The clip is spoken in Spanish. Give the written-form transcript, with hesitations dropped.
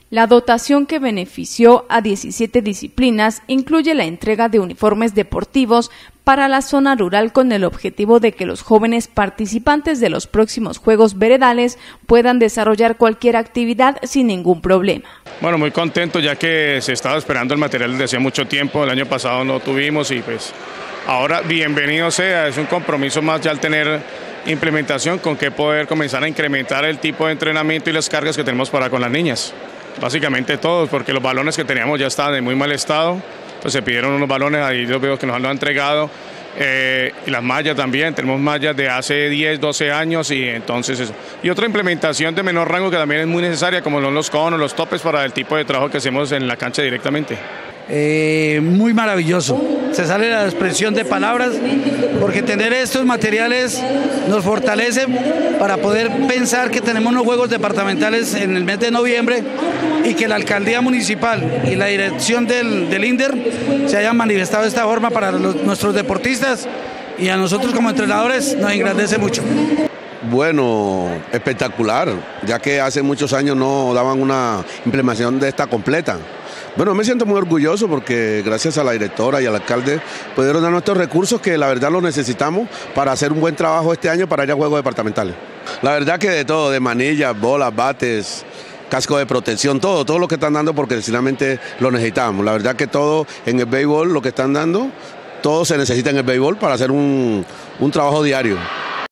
La dotación, que benefició a 17 disciplinas, incluye la entrega de uniformes deportivos para la zona rural con el objetivo de que los jóvenes participantes de los próximos Juegos Veredales puedan desarrollar cualquier actividad sin ningún problema. Bueno, muy contento, ya que se estaba esperando el material desde hace mucho tiempo. El año pasado no tuvimos y pues ahora bienvenido sea. Es un compromiso más ya al tener implementación con que poder comenzar a incrementar el tipo de entrenamiento y las cargas que tenemos para con las niñas. Básicamente todos, porque los balones que teníamos ya estaban en muy mal estado, pues se pidieron unos balones, ahí los veo que nos han entregado, y las mallas también, tenemos mallas de hace 10, 12 años y entonces eso. Y otra implementación de menor rango que también es muy necesaria, como son los conos, los topes para el tipo de trabajo que hacemos en la cancha directamente. Muy maravilloso, se sale la expresión de palabras, porque tener estos materiales nos fortalece para poder pensar que tenemos unos juegos departamentales en el mes de noviembre y que la alcaldía municipal y la dirección del INDER se hayan manifestado de esta forma para nuestros deportistas, y a nosotros como entrenadores nos engrandece mucho. Bueno, espectacular, ya que hace muchos años no daban una implementación de esta completa. Bueno, me siento muy orgulloso porque gracias a la directora y al alcalde pudieron dar nuestros recursos, que la verdad los necesitamos para hacer un buen trabajo este año para ir a juegos departamentales. La verdad que de todo, de manillas, bolas, bates, casco de protección, todo lo que están dando, porque sinceramente lo necesitamos. La verdad que todo en el béisbol, lo que están dando, todo se necesita en el béisbol para hacer un trabajo diario.